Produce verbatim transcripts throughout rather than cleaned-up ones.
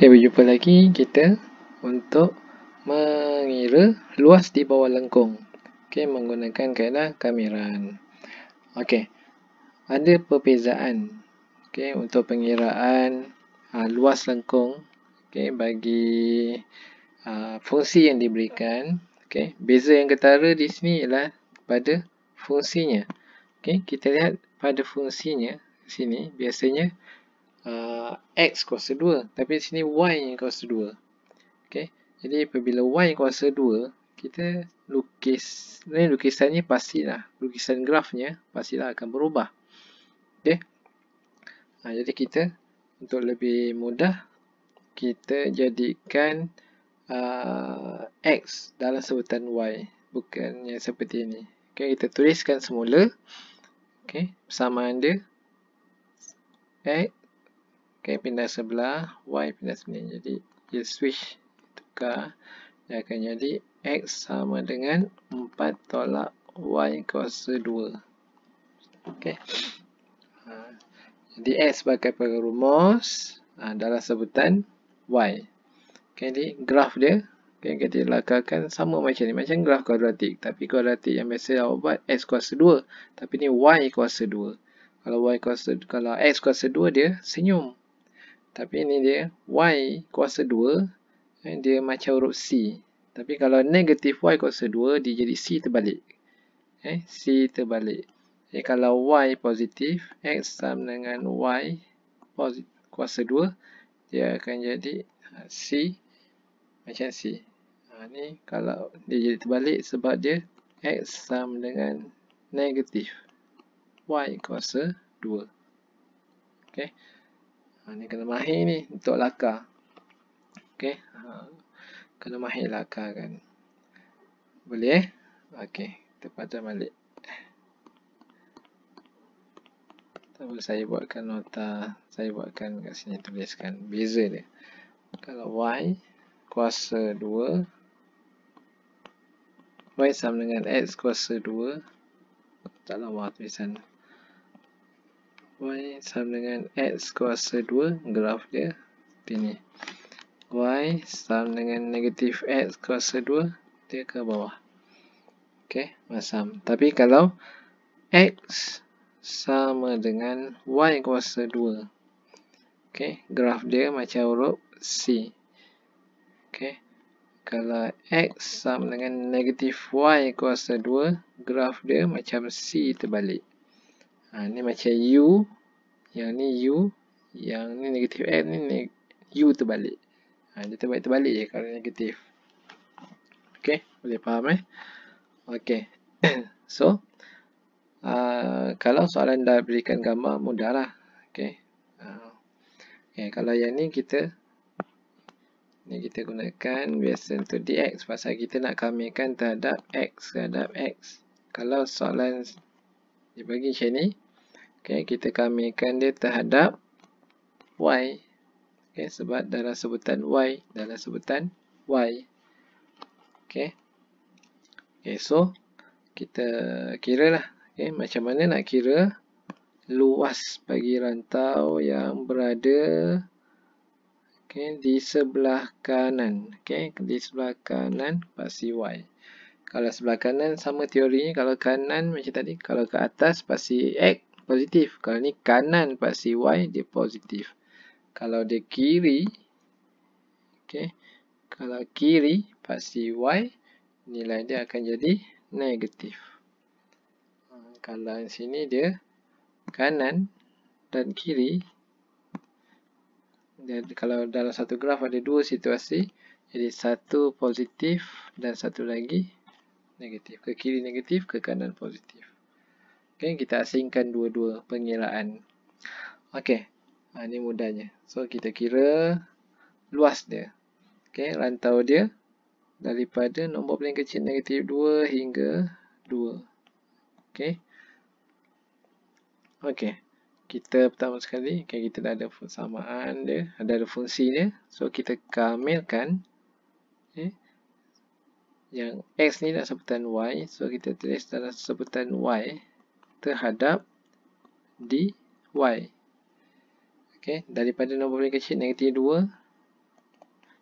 Okay, berjumpa lagi kita untuk mengira luas di bawah lengkung. Okay, menggunakan kaedah kamiran. Okay, ada perbezaan okay, untuk pengiraan uh, luas lengkung okay, bagi uh, fungsi yang diberikan. Okay, beza yang ketara di sini ialah pada fungsinya. Okay, kita lihat pada fungsinya sini biasanya Uh, X kuasa dua, tapi di sini Y yang kuasa dua. Okay. Jadi apabila Y kuasa dua, kita lukis, ni lukisannya pastilah, lukisan grafnya pastilah akan berubah. Okay. Ha, jadi kita untuk lebih mudah, kita jadikan uh, X dalam sebutan Y, bukannya seperti ini. Okay, kita tuliskan semula. Okay, persamaan dia X. Okay, pindah sebelah, Y pindah sebelah. Jadi, dia switch, tukar. Dia akan jadi X sama dengan empat tolak Y kuasa dua. Okay. Ha, jadi, X sebagai perumus ha, dalam sebutan Y. Okay, jadi, graf dia, okay, kita lakarkan sama macam ni. Macam graf kuadratik. Tapi kuadratik yang biasa awak buat, X kuasa dua. Tapi ni Y kuasa dua. Kalau Y kuasa, kalau X kuasa dua, dia senyum. Tapi ini dia Y kuasa dua, eh, dia macam huruf C. Tapi kalau negatif Y kuasa dua, dia jadi C terbalik. Eh, C terbalik. Jadi kalau Y positif, X sama dengan Y kuasa dua, dia akan jadi C macam C. Ha, ni kalau dia jadi terbalik sebab dia X sama dengan negatif Y kuasa dua. Okay. Ha, ni kena mahir ni untuk lakar. Okey. Ha, kena mahir lakar kan. Boleh eh? Okey, kita patah balik. Tak boleh saya buatkan nota. Saya buatkan kat sini, tuliskan beza dia. Kalau Y kuasa dua, Y sama dengan X kuasa dua. Tak lawa tulisan. Y sama dengan X kuasa dua, graf dia seperti ni. Y sama dengan negatif X kuasa dua, dia ke bawah. Okey, masam. Tapi kalau X sama dengan Y kuasa dua, okey, graf dia macam huruf C. Okey, kalau X sama dengan negatif Y kuasa dua, graf dia macam C terbalik. Ha, ni macam U, yang ni U, yang ni negatif X, ni neg U terbalik. Ha, dia terbalik-terbalik je kalau negatif. Okey, boleh faham eh? Okey. So, uh, kalau soalan dah berikan gambar, mudahlah. Okey. Uh, okay, kalau yang ni kita ni kita gunakan biasa untuk dx pasal kita nak kamirkan terhadap x terhadap x. Kalau soalan dibagi macam ni, okay, kita kamirkan dia terhadap y. Okay, sebab dalam sebutan y, dalam sebutan y. Okay. Okay, so kita kira lah. Okay, macam mana nak kira luas bagi rantau yang berada okay, di sebelah kanan. Okay, di sebelah kanan pasti y. Kalau sebelah kanan sama teorinya. Kalau kanan macam tadi, kalau ke atas pasti x positif. Kalau ni kanan pasti y, dia positif. Kalau dia kiri, okay, kalau kiri pasti y, nilai dia akan jadi negatif. Kalau di sini dia kanan dan kiri, dan kalau dalam satu graf ada dua situasi, jadi satu positif dan satu lagi negatif. Ke kiri negatif, ke kanan positif. Okay, kita asingkan dua-dua pengiraan. Okey, ha, ini mudahnya. So, kita kira luas dia. Okay, rantau dia daripada nombor paling kecil negatif dua hingga dua. Okey. Okey. Kita pertama sekali, okay, kita dah ada persamaan dia, ada ada fungsi dia. So, kita kamilkan okay, yang X ni dalam sebutan Y. So, kita tulis dalam sebutan Y terhadap dy. Okay, daripada nombor paling kecil negatif dua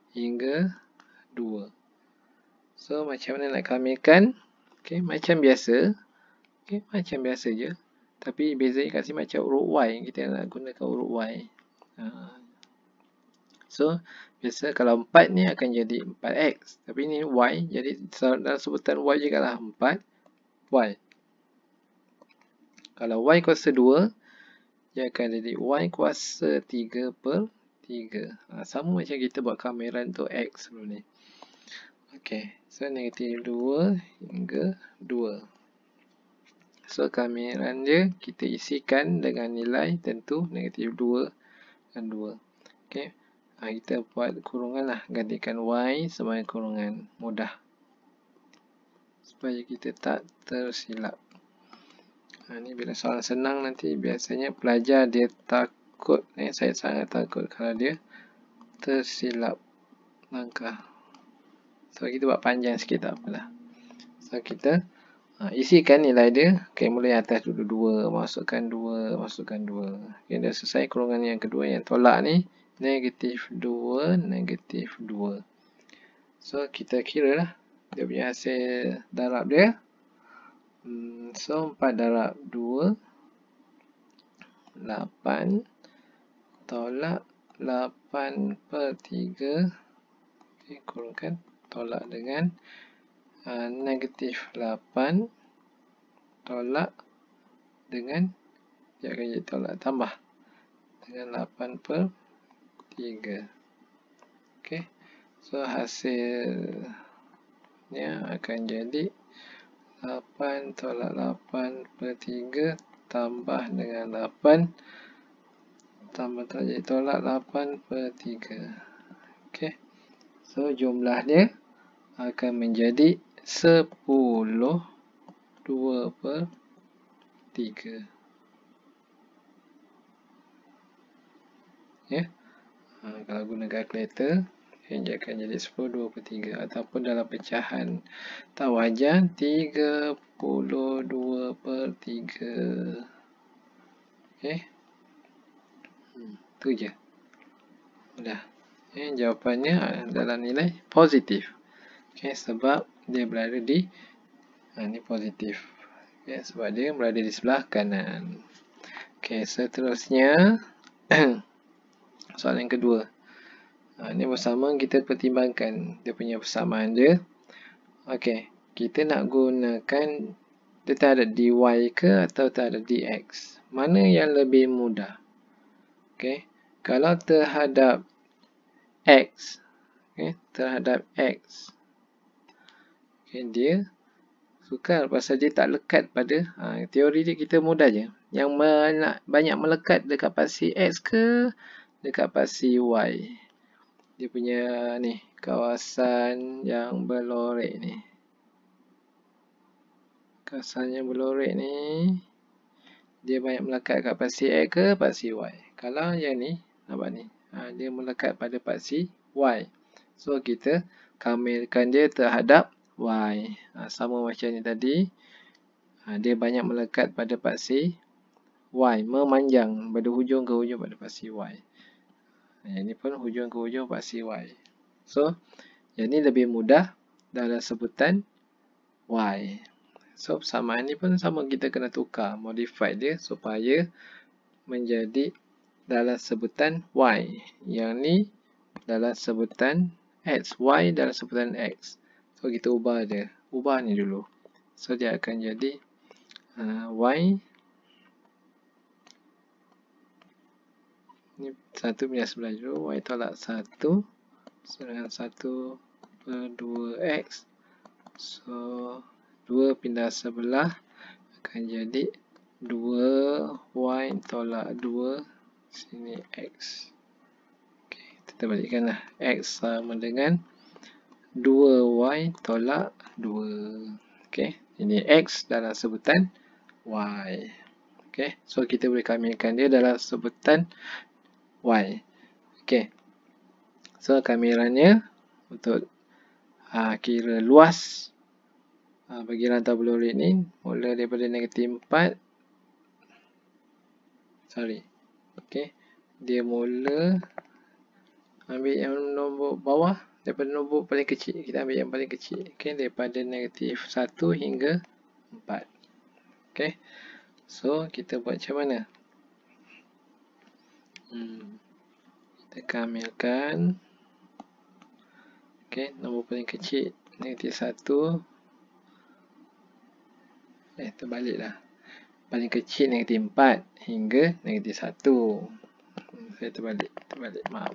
hingga dua. So, macam mana nak kamirkan? Okay, macam biasa. Okay, macam biasa je. Tapi bezanya kat sini macam huruf Y. Kita nak gunakan huruf Y. Ha. So, biasa kalau empat ni akan jadi empat X. Tapi ni Y. Jadi, dalam sebutan Y juga lah empat Y. Kalau Y kuasa dua, dia akan jadi Y kuasa tiga per tiga. Ha, sama macam kita buat kamiran untuk X sebelum ni. Okay. So, negatif dua hingga dua. So, kamiran dia kita isikan dengan nilai tentu negatif dua dan dua. Okay. Ha, kita buat kurungan lah. Gantikan Y sebagai kurungan. Mudah. Supaya kita tak tersilap. Ha, ni bila soalan senang nanti biasanya pelajar dia takut. Eh, saya sangat takut kalau dia tersilap langkah. So, kita buat panjang sikit tak apalah. So, kita Ha, isikan nilai dia. Okay, mulai atas dulu dua, masukkan dua, masukkan dua. Okay, dah selesai kurungan yang kedua yang tolak ni. Negatif dua, negatif dua. So, kita kira lah dia punya hasil darab dia. Hmm, so, empat darab dua. lapan. Tolak lapan per tiga. Okay, kurungkan. Tolak dengan Uh, negatif lapan tolak dengan dia akan jadi tolak tambah dengan lapan per tiga. Okay. So, hasilnya akan jadi lapan tolak lapan per tiga tambah dengan lapan tambah tolak jadi tolak lapan per tiga. Okay. So, jumlahnya akan menjadi sepuluh dua per tiga. Ya. Ha, kalau guna kalkulator, dia akan jadi sepuluh dua per tiga. Ataupun dalam pecahan tak wajar, tiga puluh dua per tiga. Okay. Hmm, tu je. Mudah. Okay, jawapannya dalam nilai positif. Okay, sebab dia berada di ha, ni positif. Okay, sebab dia berada di sebelah kanan. Okay, seterusnya soalan yang kedua. Ha, ni bersama kita pertimbangkan dia punya persamaan dia. Okay, kita nak gunakan dia terhadap dy ke atau terhadap dx. Mana yang lebih mudah? Okay, kalau terhadap x, okay, terhadap x. Okay, dia sukar pasal dia tak lekat pada ha, teori dia kita mudah je. Yang me- banyak melekat dekat pasti x ke dekat pasti y. Dia punya ni kawasan yang berlorek ni. Kawasan yang berlorek ni dia banyak melekat dekat pasti x ke pasti y. Kalau yang ni nampak ni ha, dia melekat pada pasti y. So kita kamilkan dia terhadap Y. Ha, sama macam ni tadi. Ha, dia banyak melekat pada paksi Y. Memanjang pada hujung ke hujung pada paksi Y. Ha, yang ni pun hujung ke hujung paksi Y. So, yang ni lebih mudah dalam sebutan Y. So, persamaan ni pun sama kita kena tukar. Modify dia supaya menjadi dalam sebutan Y. Yang ni dalam sebutan X. Y dalam sebutan X. So, kita ubah dia. Ubah ni dulu. So, dia akan jadi uh, Y. Ni satu pindah sebelah dulu. Y tolak satu. So, dengan satu per dua X. So, dua pindah sebelah. Akan jadi dua Y tolak dua. Sini X. Okay, kita balikkan lah. X sama dengan dua Y tolak dua. Okay. Ini X dalam sebutan Y. Okay. So, kita boleh kamilkan dia dalam sebutan Y. Okay. So, kamirannya untuk ha, kira luas ha, bagi rantau berlorek ni mula daripada negatif empat. Sorry. Okay. Dia mula ambil yang nombor bawah daripada nombor paling kecil. Kita ambil yang paling kecil. Okay, daripada negatif satu hingga empat. Okay. So, kita buat macam mana? Hmm. Kita kamilkan. Okay, nombor paling kecil negatif satu. Eh, terbalik lah. Paling kecil negatif empat hingga negatif satu. Hmm, saya terbalik. Terbalik, maaf.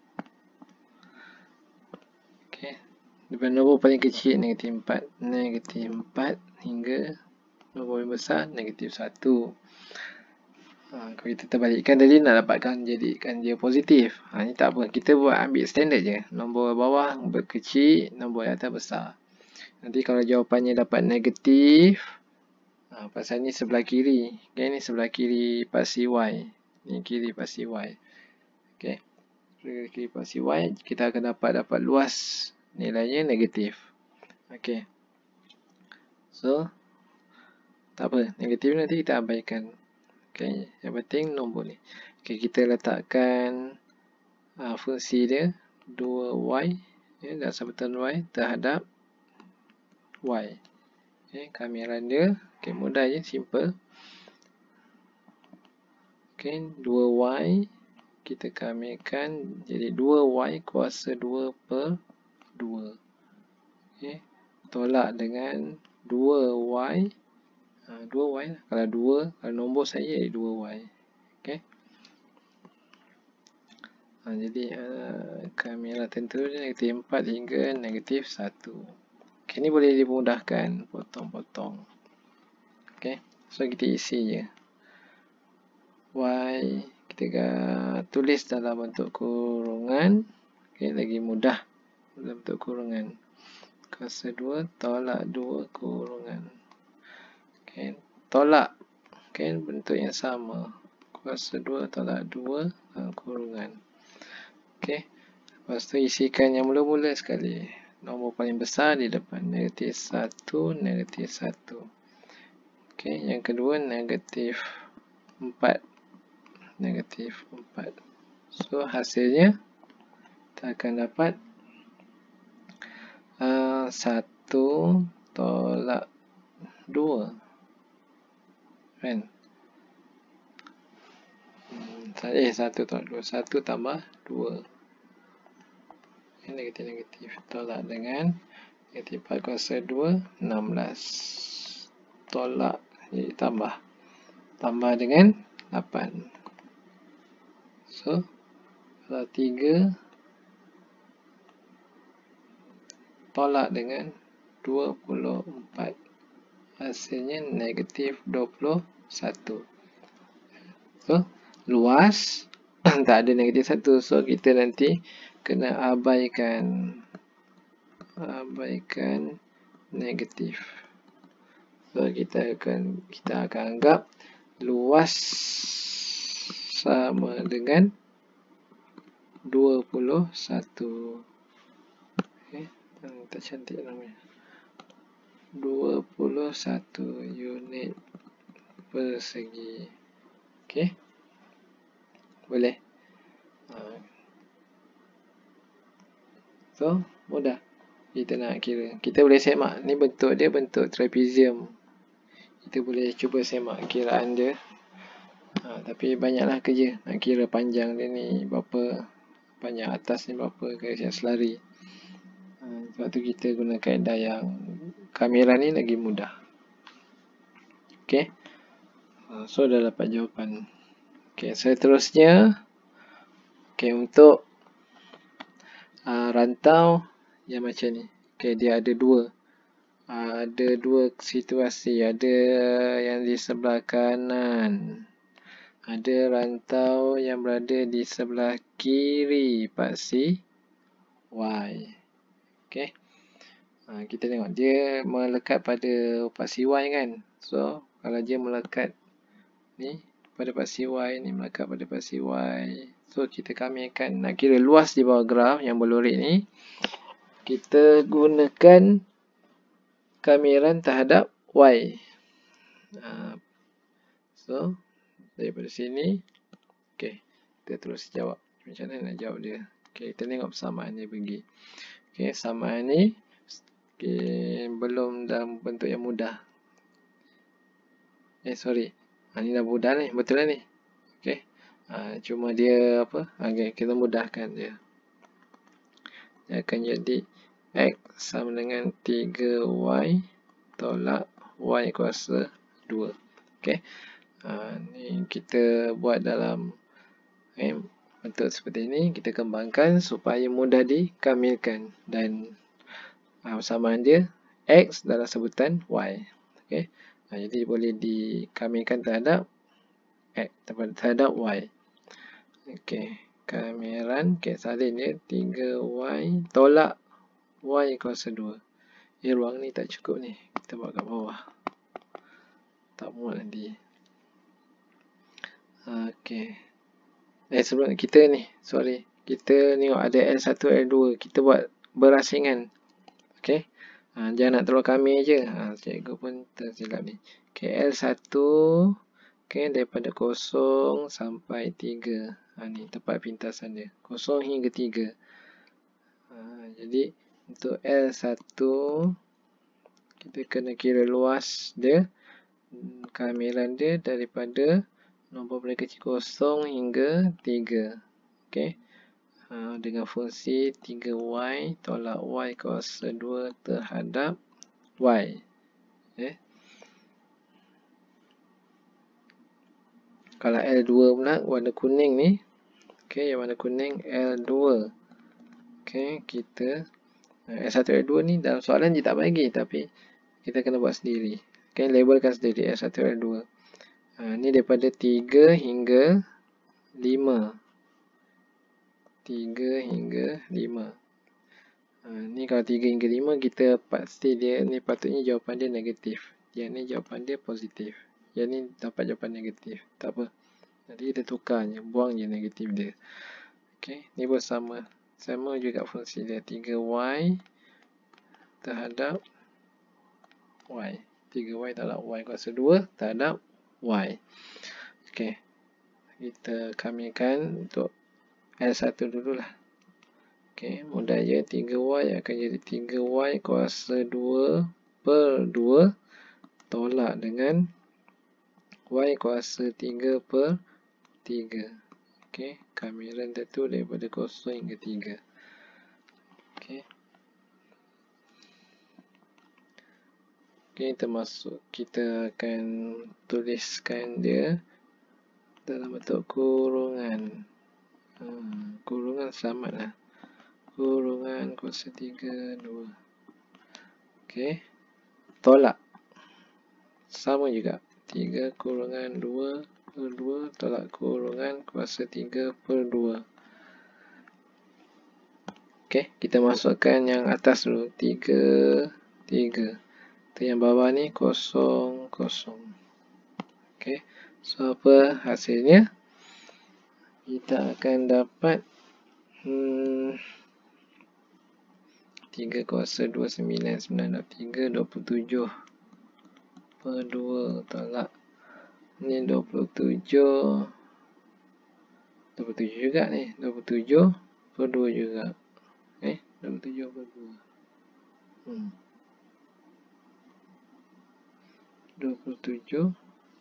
Okay. Daripada nombor paling kecil negatif empat. Negatif empat hingga nombor yang besar negatif satu. Ha, kalau kita terbalikkan tadi nak dapatkan jadikan dia positif. Ha, ni tak apa. Kita buat ambil standard je. Nombor bawah berkecil, nombor yang atas besar. Nanti kalau jawapannya dapat negatif, ha, pasal ni sebelah kiri. Okay, ni sebelah kiri pasti Y. Ni kiri pasti Y. Okay. Kiri pasti Y, kita akan dapat dapat luas nilainya negatif. Okay. So, tak apa. Negatif nanti kita abaikan. Okay. Yang penting nombor ni. Okay, kita letakkan uh, fungsi dia dua Y ya, dan sambutan Y terhadap Y. Okay, kamiran dia. Okay, mudah je, simple. Okay, dua Y kita kamilkan jadi dua Y kuasa dua per dua. Okay. Tolak dengan dua Y. Ha, dua Y lah. Kalau dua, kalau nombor saya jadi dua Y. Okay. Ha, jadi uh, kamera tentu negatif empat hingga negatif satu. Okay, ni boleh dimudahkan. Potong-potong. Okay. So, kita isi je. Y kita tulis dalam bentuk kurungan. Okay, lagi mudah dalam bentuk kurungan. Kuasa dua tolak dua kurungan. Okay, tolak. Okay, bentuk yang sama. Kuasa dua tolak dua dalam kurungan. Okay, lepas tu isikan yang mula-mula sekali. Nombor paling besar di depan. Negatif satu, negatif satu. Okay, yang kedua negatif empat. Negatif empat. So, hasilnya kita akan dapat uh, satu tolak dua. Kan? Hmm, eh, satu tolak dua. satu tambah dua. Negatif-negatif. Tolak dengan negatif empat kuasa dua, enam belas. Tolak, jadi tambah. Tambah dengan lapan. So, kalau tiga tolak dengan dua puluh empat. Hasilnya negatif dua puluh satu. So, luas tak ada negatif satu. So, kita nanti kena abaikan. Abaikan negatif. So, kita akan kita akan anggap luas sama dengan dua puluh satu. Okay. Tak cantik namanya. dua puluh satu unit persegi. Okey. Boleh. So, mudah. Kita nak kira. Kita boleh semak. Ni bentuk dia bentuk trapezium. Kita boleh cuba semak kiraan dia. Ha, tapi banyaklah kerja. Nak kira panjang dia ni berapa. Panjang atas ni berapa. Garis selari. Ha, sebab tu kita guna kaedah yang kamera ni lagi mudah. Okey. Ha, so, dah dapat jawapan. Okey, seterusnya. Okey, untuk uh, rantau yang macam ni. Okey, dia ada dua. Uh, ada dua situasi. Ada yang di sebelah kanan. Ada rantau yang berada di sebelah kiri paksi Y. Okey. Uh, kita tengok dia melekat pada paksi Y kan. So, kalau dia melekat ni pada paksi Y, ni melekat pada paksi Y. So, kita kamilkan nak kira luas di bawah graf yang berlorek ni. Kita gunakan kamiran terhadap Y. Uh, so, daripada sini. Okey, kita terus jawab. Macam mana nak jawab dia? Okay, kita tengok persamaan dia pergi. Okay, samaan ni okay, belum dalam bentuk yang mudah. Eh, sorry. Ha, ni dah mudah ni. Betul lah ni. Okay. Ha, cuma dia apa? Okay, kita mudahkan dia. Dia akan jadi X sama dengan tiga Y tolak Y kuasa dua. Okay. Ha, ni kita buat dalam eh, bentuk seperti ini. Kita kembangkan supaya mudah dikamilkan. Dan ha, persamaan dia X dalam sebutan Y. Okay. Ha, jadi boleh dikamilkan terhadap X terhadap Y. Okay. Kamiran okay, salin dia tiga Y tolak Y kuasa dua. Eh, ruang ni tak cukup ni. Kita buat kat bawah. Tak muat nanti. Okay. Eh, sebelum kita ni, sorry. Kita tengok ada L satu, L dua. Kita buat berasingan. Okay. Ha, jangan nak terlalu kami je. Ha, cikgu pun tersilap ni. Okay, L satu. Okay, daripada kosong sampai tiga. Ha, ni tempat pintasan dia. Kosong hingga tiga. Ha, jadi, untuk L satu, kita kena kira luas dia. Kehamilan dia daripada nombor paling kecil kosong hingga tiga. Okay. Ha, dengan fungsi tiga Y tolak Y kuasa dua terhadap Y. Okay. Kalau L dua pula warna kuning ni. Okay, yang warna kuning L dua. Okay, kita L satu, L dua ni dalam soalan dia tak bagi, tapi kita kena buat sendiri. Okay, labelkan sendiri L satu, L dua. Ha, ni daripada tiga hingga lima. tiga hingga lima. Ha, ni kalau tiga hingga lima kita pasti dia ni patutnya jawapan dia negatif. Yang ni jawapan dia positif. Yang ni dapat jawapan negatif. Tak apa. Jadi kita tukar je, buang je negatif dia. Okey, ni pun sama. Sama juga fungsi dia tiga Y terhadap Y. tiga Y terhadap Y kuasa dua terhadap Y. Okey. Kita kamilkan untuk L satu dululah. Okey, mudah je. tiga Y akan jadi tiga Y kuasa dua per dua tolak dengan Y kuasa tiga per tiga. Okey, kamilan tentu daripada kosong hingga tiga. Okey. Okey, termasuk kita akan tuliskan dia dalam bentuk kurungan. Hmm, kurungan selamat lah. Kurungan kuasa tiga, dua. Okey. Tolak. Sama juga. tiga kurungan dua per dua tolak kurungan kuasa tiga per dua. Okey. Kita masukkan yang atas dulu. tiga, tiga. Yang bawah ni kosong, kosong. Okey. So, apa hasilnya? Kita akan dapat hmm, tiga kuasa dua puluh sembilan, sembilan dot tiga, dua puluh tujuh per dua tolak. Ni dua puluh tujuh. dua puluh tujuh juga ni. dua puluh tujuh per dua juga. Eh, dua puluh tujuh per dua. Hmm. dua puluh tujuh.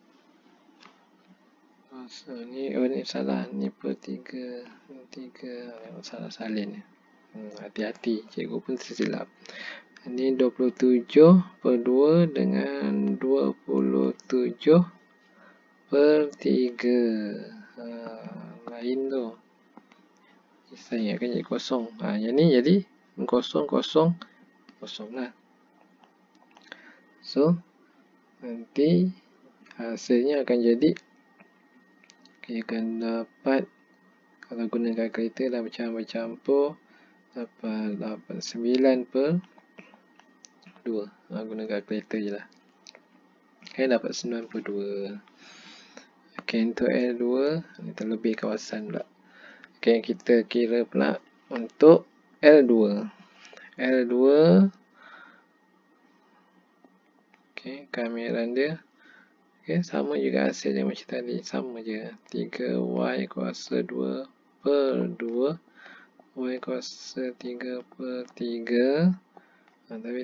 So, ni, oh, ni salah. Ni per tiga. tiga. Salah salin ni. Hmm, hati-hati. Cikgu pun tersilap. Ini dua puluh tujuh per dua dengan dua puluh tujuh per tiga. Ha, lain tu. Saya akan jadi kosong. Ha, yang ni jadi kosong, kosong, kosong lah. So, nanti hasilnya akan jadi kita akan dapat, kalau guna kalkulator dah bercampur-campur, dapat dapat sembilan per dua. Ha, guna kalkulator je lah. Okay, dapat sembilan per dua. Okay, untuk L dua, ni terlebih kawasan pula. Okay, kita kira pula untuk L dua. L dua. Okay, kamiran dia. Okay, sama juga hasilnya macam tadi. Sama je. tiga Y kuasa dua per dua Y kuasa tiga per tiga. Ha, tapi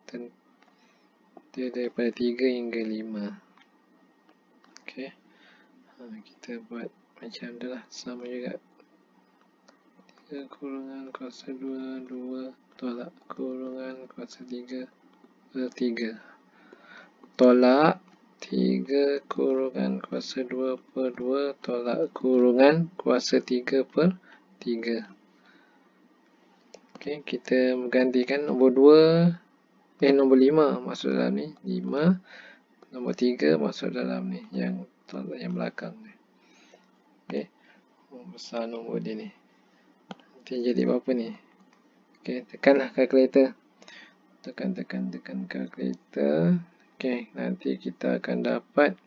dia daripada tiga hingga lima. Okey. Ha, kita buat macam tu lah. Sama juga. tiga kurungan kuasa dua, dua tolak kurungan kuasa tiga per tiga. Tolak tiga kurungan kuasa dua per dua tolak kurungan kuasa tiga per tiga. Okey, kita menggantikan nombor dua, eh nombor lima masuk dalam ni, lima, nombor tiga masuk dalam ni, yang tolak yang belakang ni. Okey, besar nombor dia ni. Nanti jadi berapa ni? Okey, tekanlah kalkulator. Tekan, tekan, tekan kalkulator. Okey, nanti kita akan dapat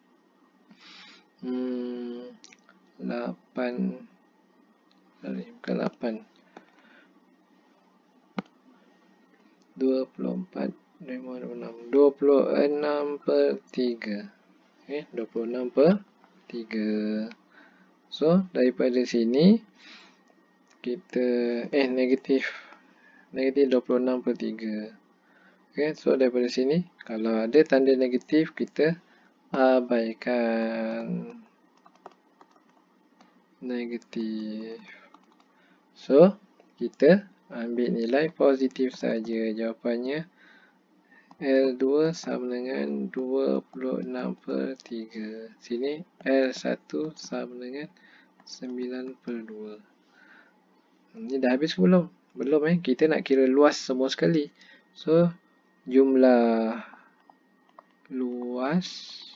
hmm, lapan, sorry, bukan lapan. dua puluh empat, lima puluh enam. dua puluh enam per tiga. Okey, dua puluh enam per tiga. So, daripada sini, kita, eh, negatif. Negatif dua puluh enam per tiga. Okey, so daripada sini, kalau ada tanda negatif, kita abaikan negatif. So, kita ambil nilai positif saja. Jawapannya L dua sama dengan dua puluh enam per tiga. Sini L satu sama dengan sembilan per dua. Ini dah habis ke belum? Belum eh. Kita nak kira luas semua sekali. So, jumlah luas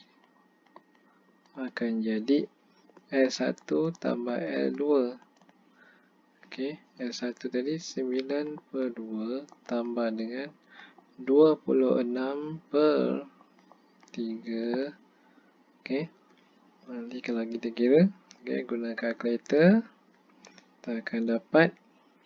akan jadi L satu tambah L dua. Okey, L satu tadi sembilan per dua tambah dengan dua puluh enam per tiga. Okey. Nanti kalau kita kira, okey, guna kalkulator, kita akan dapat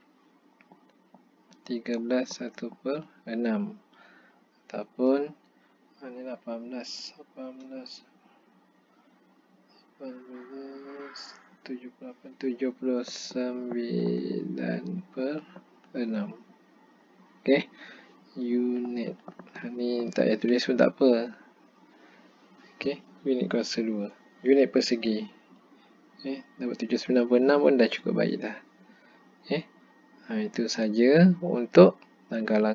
tiga belas satu per enam. Ataupun ini lapan belas, lapan belas, lapan belas, tujuh puluh lapan, tujuh puluh sembilan per enam. Okey, unit. Ini tak payah tulis pun tak apa. Okey, unit kuasa dua. Unit persegi. Okey, dapat tujuh puluh sembilan per enam pun dah cukup baik dah. Okey, ha, itu saja untuk langkah-langkah